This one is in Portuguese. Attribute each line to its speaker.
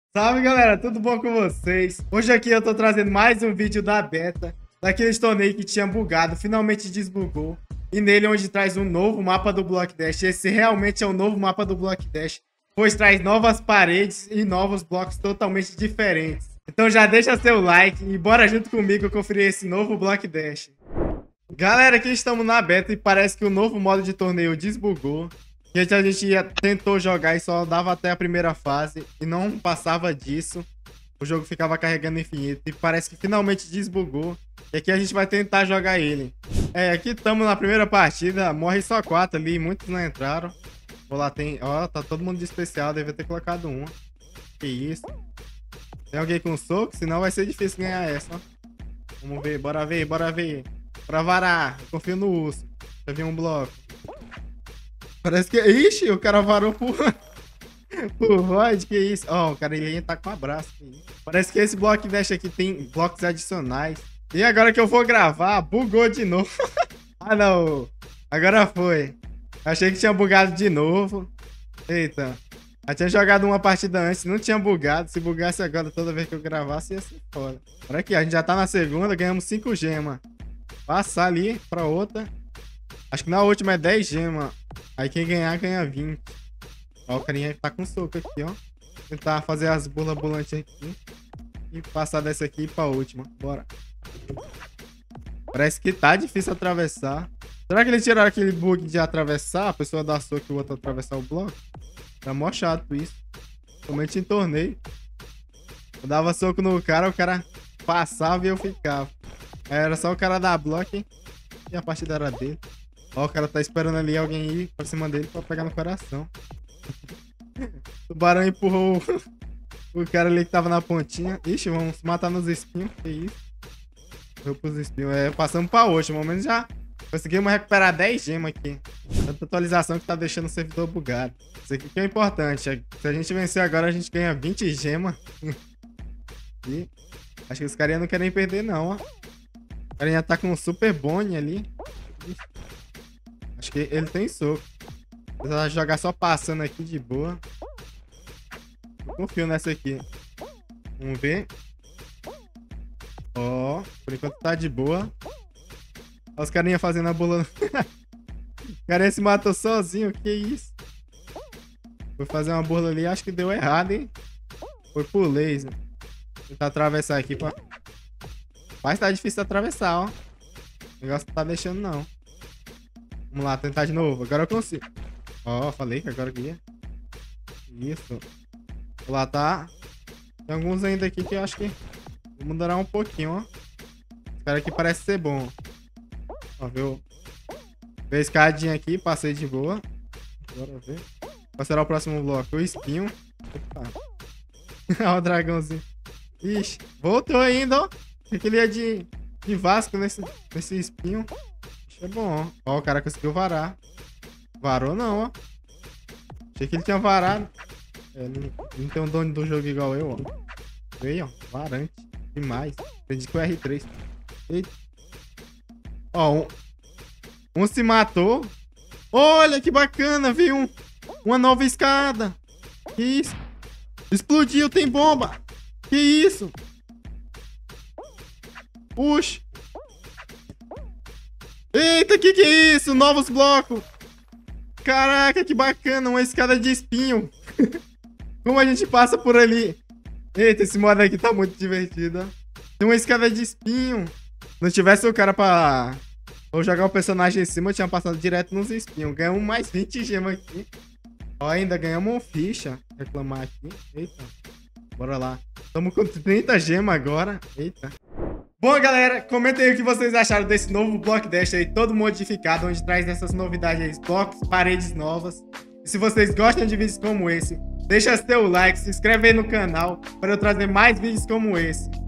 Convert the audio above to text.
Speaker 1: Salve galera, tudo bom com vocês? Hoje aqui eu tô trazendo mais um vídeo da beta daquele torneio que tinha bugado, finalmente desbugou. E nele onde traz um novo mapa do Block Dash. Esse realmente é o novo mapa do Block Dash, pois traz novas paredes e novos blocos totalmente diferentes. Então já deixa seu like e bora junto comigo conferir esse novo Block Dash. Galera, aqui estamos na beta e parece que o novo modo de torneio desbugou. A gente tentou jogar e só dava até a primeira fase e não passava disso. O jogo ficava carregando infinito e parece que finalmente desbugou. E aqui a gente vai tentar jogar ele. Aqui estamos na primeira partida, morre só 4 ali, muitos não entraram. Vou lá, tem... Ó, tá todo mundo de especial, deve ter colocado um. Que isso. Tem alguém com soco? Senão vai ser difícil ganhar essa, ó. Vamos ver, bora ver, bora ver. Pra varar, eu confio no urso. Já vi um bloco. Parece que... Ixi, o cara varou por Void, que isso? Ó, o cara ia tá com um abraço. Parece que esse Block Dash aqui tem blocos adicionais. E agora que eu vou gravar, bugou de novo. Ah, não. Agora foi. Achei que tinha bugado de novo. Eita. Eu tinha jogado uma partida antes, não tinha bugado. Se bugasse agora toda vez que eu gravasse, ia ser foda. Olha aqui, a gente já tá na segunda, ganhamos 5 gemas. Passar ali pra outra. Acho que na última é 10 gemas. Aí quem ganhar, ganha 20. Ó, o carinha tá com soco aqui, ó. Tentar fazer as burlas bulantes aqui. E passar dessa aqui pra última. Bora. Parece que tá difícil atravessar. Será que eles tiraram aquele bug de atravessar? A pessoa dá soco e o outro atravessar o bloco? Tá mó chato isso. Somente em torneio. Eu dava soco no cara, o cara passava e eu ficava. Era só o cara dar bloco, hein? E a partida era dele. Ó, o cara tá esperando ali alguém ir pra cima dele pra pegar no coração. O tubarão empurrou o cara ali que tava na pontinha. Ixi, vamos se matar nos espinhos. Que isso? Foi pros espinhos. Passamos pra hoje. No momento já conseguimos recuperar 10 gemas aqui. Tanta atualização que tá deixando o servidor bugado. Isso aqui que é importante. Se a gente vencer agora, a gente ganha 20 gemas. E acho que os carinha não querem perder, não, ó. O carinha tá com um super bone ali. Acho que ele tem soco. Vou jogar só passando aqui de boa. Eu confio nessa aqui. Vamos ver. Ó, por enquanto tá de boa. Olha os carinha fazendo a bola. O carinha se matou sozinho. Que isso? Foi fazer uma bola ali. Acho que deu errado, hein? Foi pro laser. Vou tentar atravessar aqui pra... Mas tá difícil atravessar, ó. O negócio não tá deixando, não. Vamos lá, tentar de novo. Agora eu consigo. Ó, falei que agora eu ia. Isso. Vou lá, tá? Tem alguns ainda aqui que eu acho que vou mudar um pouquinho, ó. Esse cara aqui parece ser bom. Ó, viu? Veio a escadinha aqui, passei de boa. Bora ver. Qual será o próximo bloco? O espinho. Opa. Ó, o dragãozinho. Ixi, voltou ainda, ó. Achei que ele ia de Vasco nesse espinho. É bom, ó. Ó, o cara conseguiu varar. Varou não, ó. Achei que ele tinha varado. Não tem um dono do jogo igual eu, ó. Veio, ó. Varante. Demais. Entendi que foi R3. Eita. Ó, um se matou. Olha que bacana, viu? Uma nova escada. Que isso? Explodiu, tem bomba. Que isso? Puxa. Eita, que é isso? Novos blocos. Caraca, que bacana. Uma escada de espinho. Como a gente passa por ali? Eita, esse modo aqui tá muito divertido. Tem uma escada de espinho. Se não tivesse o cara pra... Ou jogar o personagem em cima, eu tinha passado direto nos espinhos. Ganhamos mais 20 gemas aqui. Ó, ainda ganhamos um ficha. Reclamar aqui. Eita. Bora lá. Estamos com 30 gemas agora. Eita. Bom, galera, comentem aí o que vocês acharam desse novo Block Dash aí, todo modificado, onde traz essas novidades aí, blocos, paredes novas. E se vocês gostam de vídeos como esse, deixa seu like, se inscreve aí no canal para eu trazer mais vídeos como esse.